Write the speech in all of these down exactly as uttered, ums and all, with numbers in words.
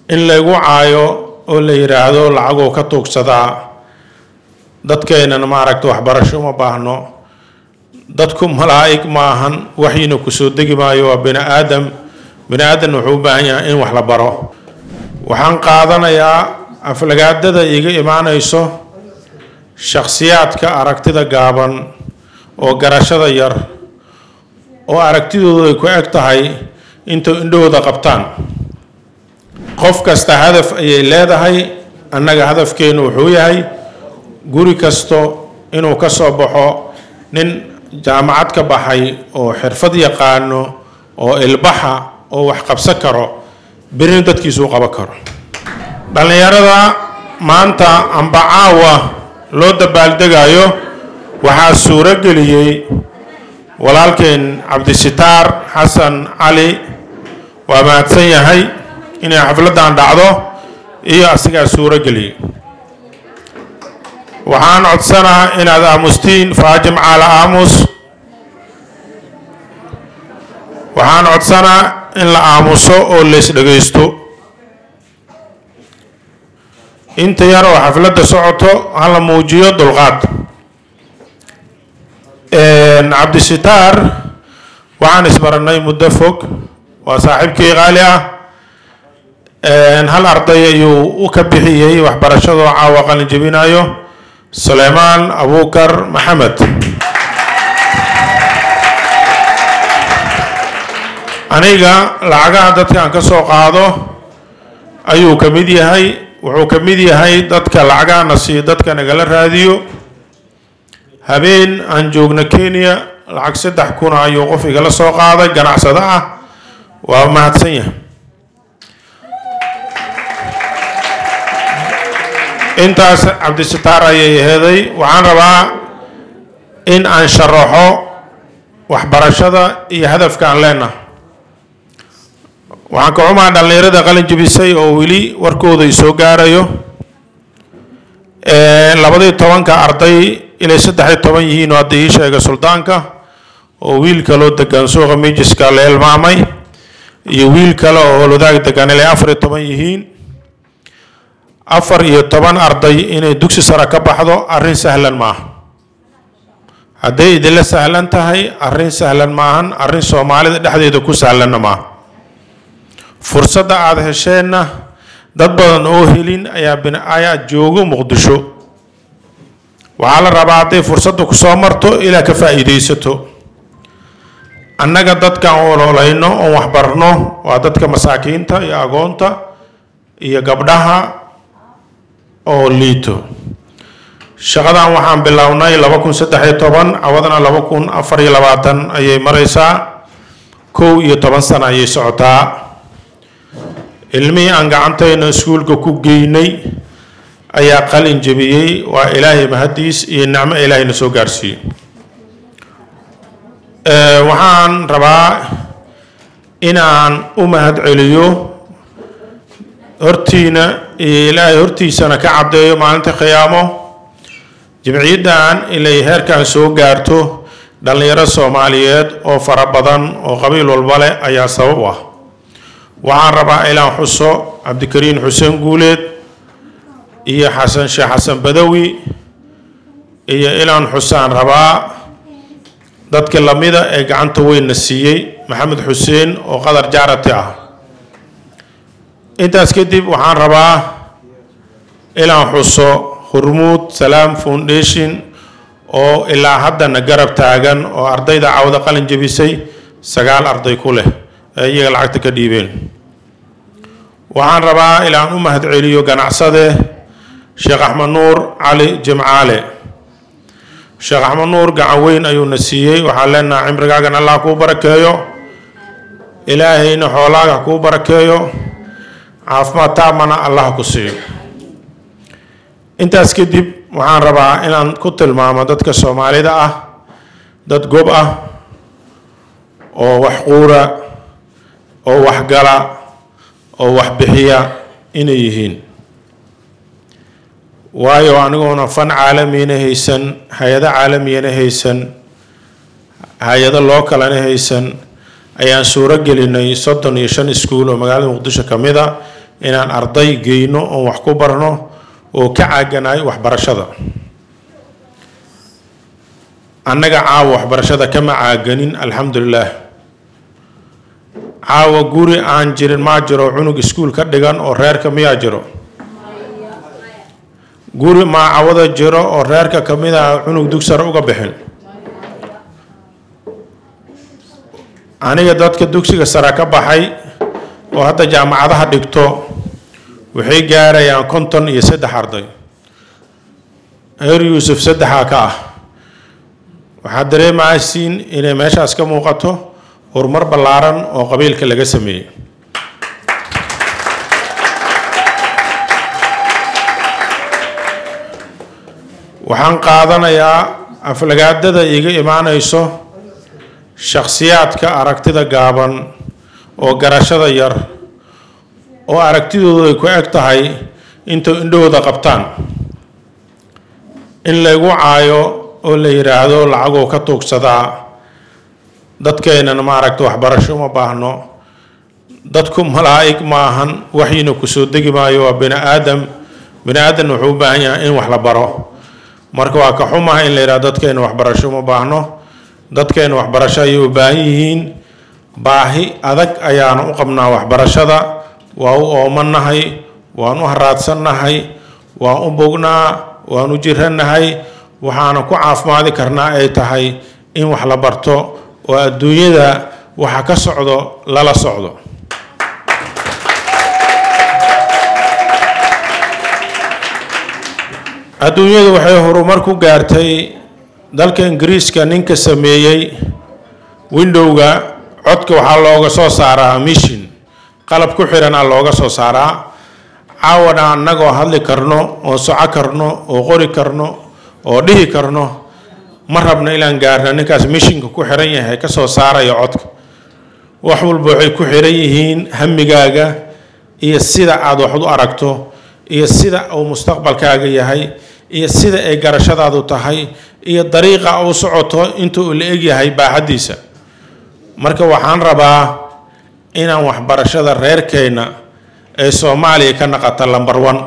in lagu caayo oo la yiraahdo lacagoo ka tuugsadaa dadkeenana maaragtay waxbarasho uma baahno dadku malaa'ig maahan waxina ku soo degi maayo waa bini aadam bini aadam wuxuu u baahan yahay in wax la baro waxaan qaadanayaa aflagaadada iga imaanayso shakhsiyaadka aragtida gaaban oo garashada yar oo aragtidoodu ay ku eg tahay inta indhahooda qabtaan qof kasta hadaf ayay leedahay annaga hadafkeenu wuxuu yahay guri kasto inuu ka soo baxo nin jaamacad ka baxay oo xirfad yaqaano oo ilbaxa oo wax qabsan karo birin dadkiisu qaban karo dhalinyarada maanta amba caawa loo dabaaldegayo waxaa suuro geliyay walaalkeen Cabdisitaar Xasan Cali waa mahadsan yahay inay xafladan dhacdo iyo asiga suuro geliyay waxaan codsanaa inaad aamustiin faajim cala aamus waxaan codsanaa in la aamuso oo la isdhagaysto inta yar oo xafladda socoto hala muujiyo dulqaad Cabdisitaar waxaan isbaranay muddo fog waa saaxiibkii qaali ah hal arday ayuu u ka bixiyay waxbarashada caawa qalin jebinayo Suleymaan Abuukar Maxamed aniga lacagaha dadkan ka soo qaado ayuu ka mid yahay wuxuu ka mid yahay dadka lacagaha nasiib dadka nagala raadiyo habeen aan joogna Kenya lacag saddex kun ayuu qof igala soo qaaday ganacsada ah waa mahadsan yahay intaas Cabdisitaar ayay heeday waxaan rabaa in aan sharaxo waxbarashada iyo hadafka aan leenahay waxaan ka xumaa dhalinyarada qalin jebisay oo weli warkooda ay soo gaarayo labadii tobanka arday ilaa saddex iyo toban yihiin oo hadda ii sheegay suldaanka oo wiil kale oo degan suuqa mijiska la ilmaamay iyo wiil kale oo wadaag degan ilaa afar iyo toban yihiin afar iyo toban arday inay dugsi sare ka baxdo arrin sahlan maaha hadday idinla sahlan tahay arrin sahlan maahan arrin Soomaalida dhexdeeda ku sahlanna maaha fursadda aad hesheenna dad badan oo helin ayaa bin ayaa joogo Muqdisho waxaa la rabaa hadday fursadda ku soo marto ilaa ka faa'iidaysato annaga dadkan ololayno oo wax barno waa dadka masaakiinta iyo agoonta iyo gabdhaha oo liito shaqadan waxaan bilownay laba kun saddex iyo toban awadana laba kun afar iyo labaatan ayay maraysaa kow iyo toban sano ayay socotaa ilmihii aan gacantayna iskuulka ku geynay ayaa qalin jebiyey waa ilaahay mahadiis iyo nicmo ilaahayna soo gaarsiiyey waxaan rabaa inaan u mahad celiyo hortiina iyo ilaahay hortiisana ka caddeeyo maalinta qiyaamo jimciyaddan ilay heerkan soo gaarto dhalinyaro Soomaaliyeed oo fara badan oo qabiil walba leh ayaa sabab ah waxaan rabaa ilaan xuso Cabdikariin Xuseen Guuleed iyo Xasan Sheekh Xasan Badawi iyo ilaan xusaan rabaa dadka lamida ee gacanta weyn siiyay Maxamed Xuseen oo qadar jaarati ah intaas kadib waxaan rabaa ilaan xuso Hormuud Salaam Foundation oo ilaa haddana garab taagan oo ardayda cawda qalin jebisay sagaal arday ku leh ay iyaga lacagta ka dhiibeen waxaan rabaa ilaan u mahad celiyo ganacsade Sheekh Axmed Nuur Cali Jimcaale Sheekh Axmed Nuur gacan weyn ayuu na siiyay waxaan leenahay cimrigaagan Allah ku barakeeyo ilaahayna xoolaaga ku barakeeyo caafimaad taamana Allah ku siiyo intaas kadib waxaan rabaa inaan ku tilmaamo dadka Soomaalida ah dad goob ah oo wax quura oo wax gala oo wax bixiya inay yihiin waayo anigoona fan caalamiina haysan hay'ado caalamiina haysan hay'ado loo kalena haysan ayaan suuro gelinay soddon iyo shan iskuul oo magaalada Muqdisho ka mid ah inaan arday geyno oo wax ku barno oo ka caaganayo waxbarashada annaga caawa waxbarashada kama caaganin alxamdulilah caawa guri aan jirin ma jiro cunug iskuul ka dhigan oo reerka miyaa jiro guri ma cawada jiro oo reerka ka mid ah cunug dugsar uga bixin aniga dadka dugsiga sare ka baxay oo hadda jaamacadaha dhigto waxay gaarayaan konton iyo saddex arday heer yuusuf saddexa ka ah waxaa dareemaysiin inay meeshaas ka muuqato horumar ballaaran oo qabiilka laga sameeyey waxaan qaadanayaa aflagaadada iga imaanayso shakhsiyaadka aragtida gaaban oo garashada yar oo aragtidoodu ay ku eg tahay inta indhahooda qabtaan in lagu caayo oo la yiraahdo lacagoo ka tuugsadaa dadkeenana ma aragto waxbarasho uma baahno dadku malaa'ig maahan waxyina ku soo degi maayo waa bini aadam bini aadam wuxuu u baahan yahay in wax la baro marka waa ka xumaha in la yiraahdo dadkeena waxbarasho uma baahno dadkeena waxbarasho ayay u baahan yihiin baahi adag ayaanu u qabnaa waxbarashada waa u oomanahay waan u haraadsannahay waan u bognaa waan u jiranahay waxaana ku caafimaadi karnaa ay tahay in wax la barto oo adduunyada waxa ka socdo lala socdo adduunyadu waxay horumar ku gaartay dalka ingiriiska ninka sameeyey windowga codka waxaa looga soo saaraa mission qalab ku xiranaa looga soo saaraa caawana annagoo hadli karno oo soco karno oo qori karno oo dhihi karno ma rabna ilaan gaarna ninkaas mishinka ku xiran yahay ka soo saaraya codka wax walba waxay ku xiran yihiin hamigaaga iyo sida aad wax u aragto iyo sida uu mustaqbalkaaga yahay iyo sida ay garashadaadu tahay iyo dariiqa uu socoto inta uu la eg yahay baaxadiisa marka waxaan rabaa inaan waxbarashada reerkeena ee Soomaaliya ka naqata number one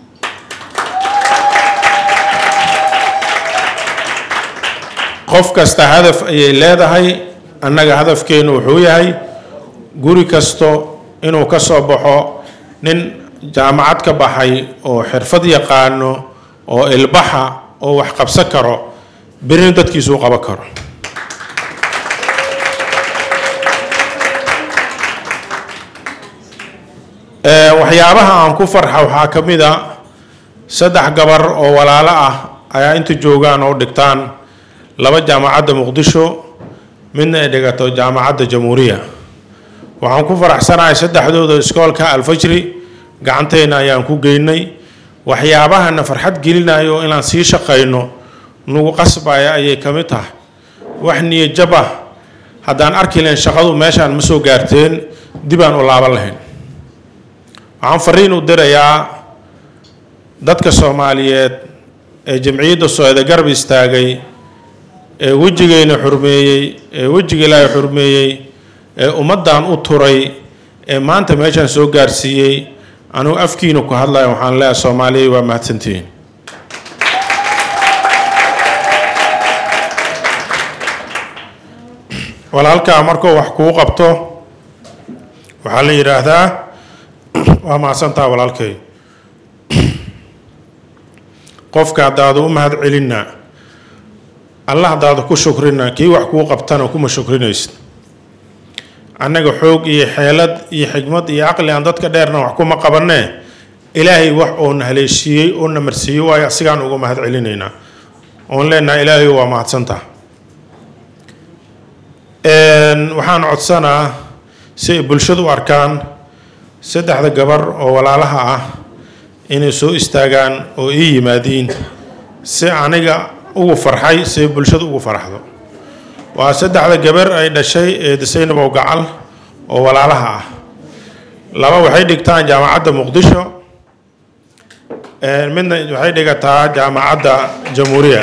qof kasta hadaf ayay leedahay annaga hadafkeenu wuxuu yahay guri kasto inuu ka soo baxo nin jaamacad ka baxay oo xirfad yaqaano oo ilbaxa oo wax qabsan karo birin dadkiisu qaban karo ee waxyaabaha aan ku farxo waxaa ka mid ah saddex gabar oo walaalo ah ayaa inta joogaan oo dhigtaan laba jaamacadda Muqdisho midna ay dhigato jaamacadda Jamhuuriya waxaan ku faraxsanahay saddexdooda iskoolka Al-Fajri gacanteena ayaan ku geynay waxyaabahana farxad gelinayo inaan sii shaqeyno nugu qasbaya ayay ka mid tahay wax niyad jab ah haddaan arki lahayn shaqadu meeshaan ma soo gaarteen dib aan u laaban lahayn waxaan fariin u dirayaa dadka Soomaaliyeed ee jamciyadda Soomaaliya garab istaagay ee wajigeena xurmeeyay ee wajiga Ilaahay xurmeeyay ee ummadan u turay ee maanta meeshaan soo gaarsiiyay anuu afkiina ku hadlayo waxaan leeyahay Soomaaliya waa mahadsantiin walaalka markuu wax ku qabto waxa la yiraahdaa waa mahadsantaa walaalkay qofka hadaad u mahad celinna Allah hadaad ku shukrina kii wax ku qabtana kuma shukrinaysid annaga xoog iyo xeelad iyo xigmad iyo aqli aan dadka dheerna wax kuma qabanee ilaahay wax oo na haleeshiyay oo na marsiiyay way asigaan ugu mahad celinayna oon leenahay ilaahay waa mahadsantaa een waxaan codsanaa si bulshadu u arkaan saddexda gabar oo walaalaha ah inay soo istaagaan oo ii yimaadiin si aniga ugu farxay si bulshadu ugu farxdo waa saddexda gabar ay dhashay ee Zaynab oo gacal oo walaalaha ah laba waxay dhigtaan jaamacadda Muqdisho ee midna waxay dhigataa jaamacadda Jamhuuriya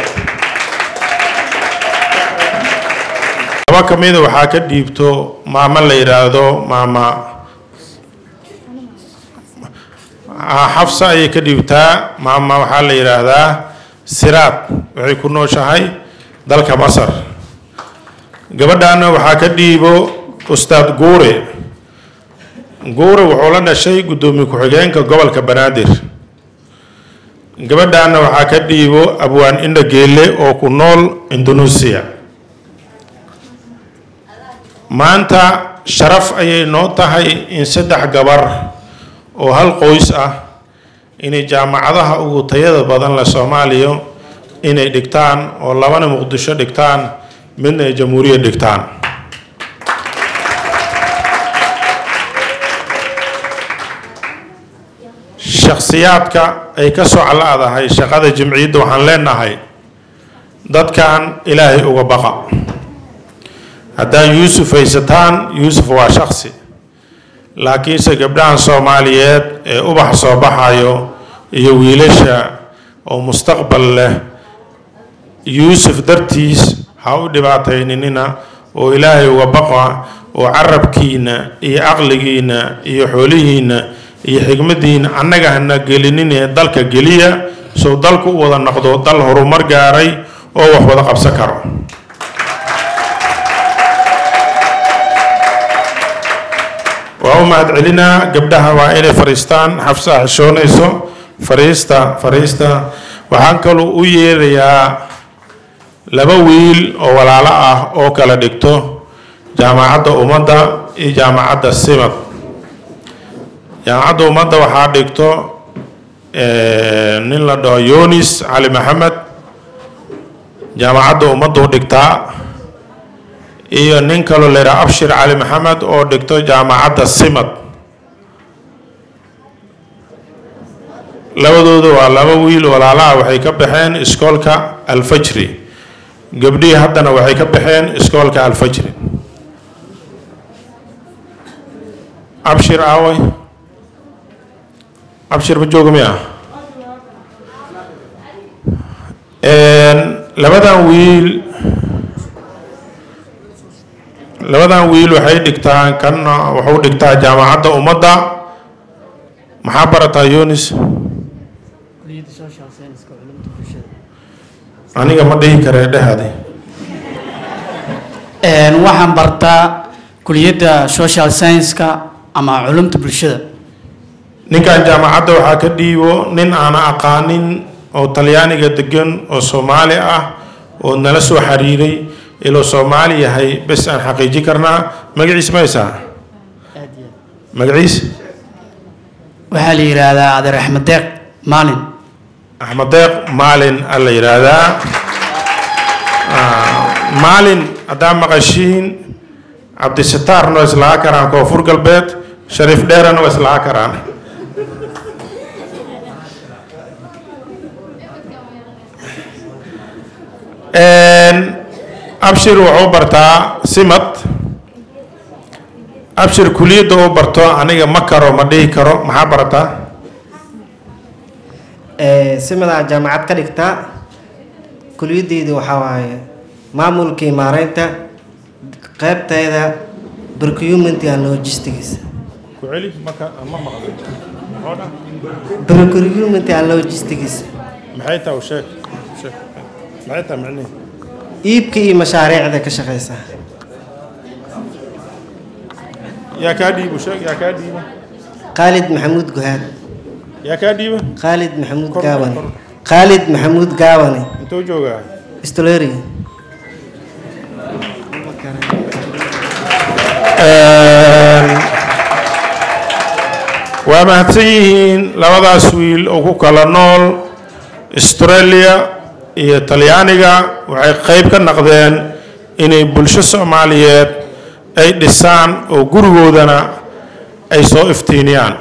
laba kamid waxa ka dhiibto maama la yiraahdo maama حفصة أي كديبتا ماما وحال يرادا سرات ويكون نوشهاي دالك مصر قبل وحا كديبو أستاذ غوري غوري وحولنا شيء قدومي كحجين كقبل كبنادر قبل وحا كديبو أبوان إندا جيلي أو كنول إندونيسيا ما أنت شرف أي نقطة هاي إن سدح قبر وهل قويس أه إن جامعتها أو تيار بدن للصوماليو إن دكتان والله أنا مقدسة دكتان من جمهورية دكتان شخصيات كا أي كسو على هذا هاي شغادة جمعية وحن لنا هاي ضد كان إلهي وبقى هذا يوسف يستان يوسف هو شخصي لكن سجبران صوماليات أبح صباحيو يويلشة أو مستقبل له يوسف درتيس هاو دبعتيننا وإلهي وبقى وعرب كينا يعقلينا يحولينا يحكمدين عنك هنا جلينين دلك جلية سو دلك وذا نقدو دل هرمر جاري أو وحده قبسكر وهم علينا قبلها وعين فريستان حفصة شونيسو فريستا فريستا وحنكلو وير يا لبويل أو ولا لا أو كلا دكتور جامعة أمدا إي جامعة السمت جامعة أمدا وحاد دكتور نيلا دو يونس علي محمد جامعة أمدا دكتور إيه ننكلو لرا أبشر علي محمد أو دكتور جامعة السمت لودودو ولا ويل ولا لا وحي كبحين إسكولكا الفجري قبلي هدنا وحي كبحين إسكولكا الفجري أبشر عاوي أبشر بجوج مياه إن لبدا ويل لبدا ويل وحي دكتان كان وحو دكتا جامعة أمدا محابرة يونس أنا ما ده كرده هذا. waxaan bartaa kulliyadda social science ka ama culumta bulshada ninkan jaamacadda waxa ka dhiibo nin aan aqaanin oo Talyaaniga degan oo Soomaali ah oo nala soo xiriiray ilo Soomaali yahay bas aan xaqiijin karnaa magaciisa ma isa magaciisa waxa la yiraahdaa Adeer Axmed Deeq Maalin Axmed Deeq Maalin alla yiraahdaa Maalin أدام مقاشين عبد الستار نوز لاكران كوفور قلبت شريف ديران نوز لاكران ان أبشر وعبرتا سمت أبشر كلية دو برتا أنا مكرو مديه كرو محبرتا سمت جامعة كليكتا كلية دي دو حواي maamulkii maareynta qaybteeda procurement and logistics ku celi marka ma maqlo hooda procurement and logistics maxay tahay sheek sheek maxay tahay macni iibka iyo mashaariicda ka shaqeysa yaa ka dhiibo sheek yaa ka dhiibo Khalid Maxamuud Guhaad yaa ka dhiibo Khalid Maxamuud Gaawani Khalid Maxamuud Gaawani intuu joogaa Stoleri waa mahadsanyihiin labadaas wiil oo ku kala nool Australia iyo Talyaaniga waxay qayb ka noqdeen inay bulsho Soomaaliyeed ay dhisaan oo gurigoodana ay soo iftiiniyaan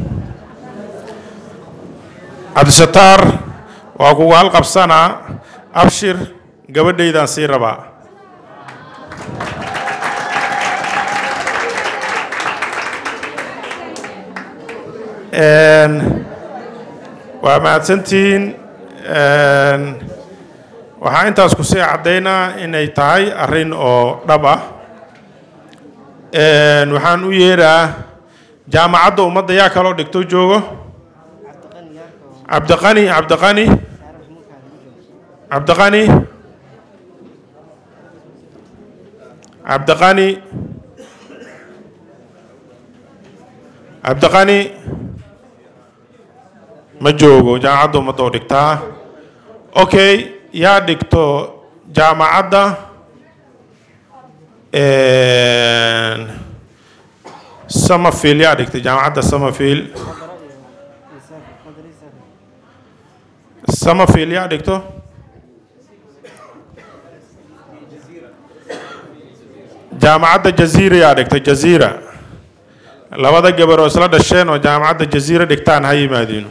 Abdisataar waa kugu halqabsanaa Abshir gabadhaydaan sii rabaa waa mahadsantihiin waxaa intaas ku sii caddaynaa inay tahay arrin oo dhab ah waxaan u yeeraa jaamacadda ummadda yaa kaloo dhigto joogo عبد الغني عبد الغني عبد الغني عبد الغني عبد الغني مجوجو جامعة مدو دكتا اوكي يا دكتو جامعة سمرفيل يا دكتو جامعة سمرفيل سمرفيل يا دكتو جامعة الجزيرة يا دكتور جزيرة لوضع جبر وصلت الشين وجامعة الجزيرة دكتان هاي مادينو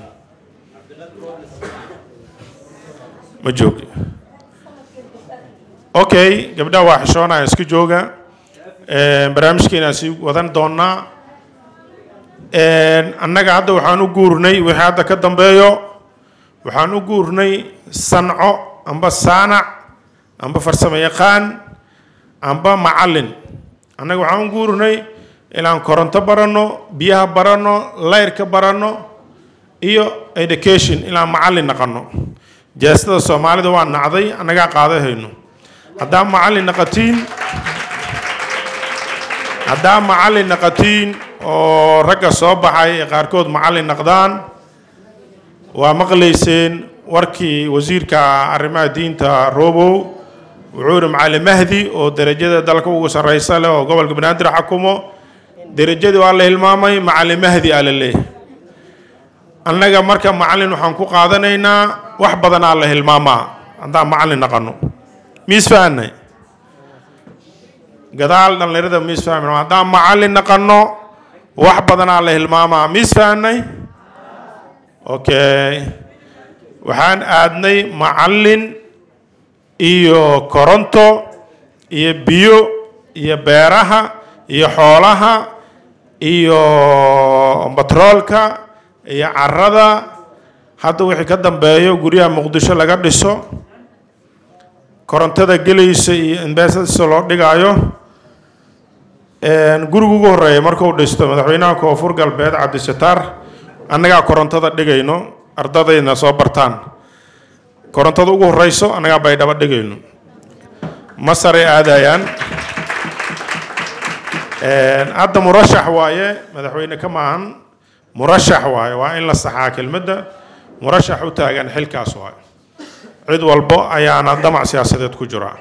مجوك اوكي جبدا واحشونا اسكي جوجا برامجكي ناسي ودان دونا انك عدا وحانو قورني وحادا كدنبايو وحانو قورني صنعو انبا صانع انبا فرسما يقان amba macallin annaga waxaan guurnay ilaan koronto baranno biyaha baranno layrka baranno iyo education ilaan macallin naqano jeestada Soomaalida waa nacday annaga qaadahayno hadaa macallin naqatiin hadaa macallin naqatiin oo ragga soo baxay qaarkood macallin naqdaan waa maqleyseen warkii wasiirka arrimaha diinta Robo وعور معلم مهدي أو درجة دلك وصار رئيسله أو قبل بنادر حكومه درجة والله المامي معلم مهدي على الله أنا جا مركب معلم وحنكو قادنا وحبضنا على الماما عندها معلم نقنو ميس فاني قدال نلرد ميس فاني عندها معلم نقنو وحبضنا على الماما ميس فاني أوكي وحن أدني معلم iyo koronto iyo biyo iyo beeraha iyo xoolaha iyo batroolka iyo carrada hadda wixii ka dambeeyo guriyaha Muqdisho laga dhiso korontada gelaysa iyo inbaasada loo dhigayo een guriga ugu horeeya markuu dhisto madaxweynaha Koonfur Galbeed Cabdisataar annaga korontada dhigayno ardadayna soo bartaan korontada ugu horeyso anaga bay daba dhigayno masar ay aadayaan een hadda murashax waaye madaxweyne ka maahan murashax waaye waa in la saxaa kelmadda murashax u taagan xilkaas waaye cid walbo ayaana damac siyaasadeed ku jira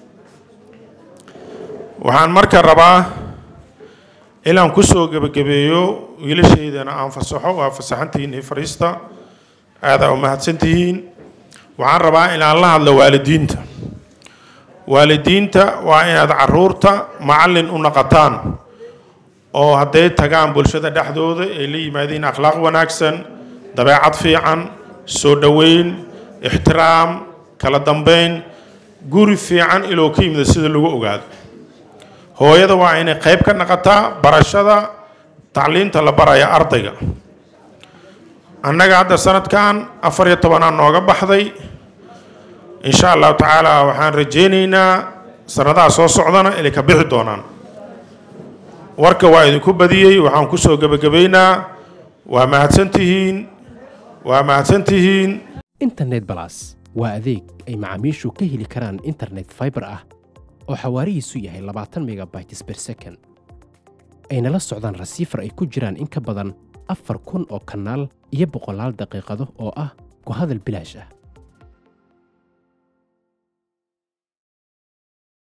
waxaan marka rabaa ilaan ku soo gabagabeeyo wiilasheedana aan fasaxo waa fasaxantiin fariista aada u mahadsantihiin waxaan rabaa inaan la hadlo waalidiinta waalidiinta waa inaad caruurta macallin u naqataan oo hadday tagaan bulshada dhexdooda ay la yimaadeen akhlaaq wanaagsan dabeecad fiican soo dhaweyn ixtiraam kala dambeyn guri fiican iloo ka yimid sida lagu ogaado hooyada waa inay qayb ka naqataa barashada tacliinta la baraya ardayga annaga hadda sanadkan afar iyo toban aan nooga baxday insha Allah taala waxaan rajeynaynaa sanadaha soo socdana inay ka bixi doonaan warka waa idinku badiyay waxaan ku soo gabagabeynaa waa mahadsantihiin waa mahadsantihiin internet plus waa adeeg ay macaamiishu ka heli karaan internet fiber ah oo xawaarihiisu yahay labaatan megabytes per second ayna la socdaan receiver ay ku jiraan in ka badan afar kun oo kanaal iyo boqolaal daqiiqado oo ah ku hadal bilaash ah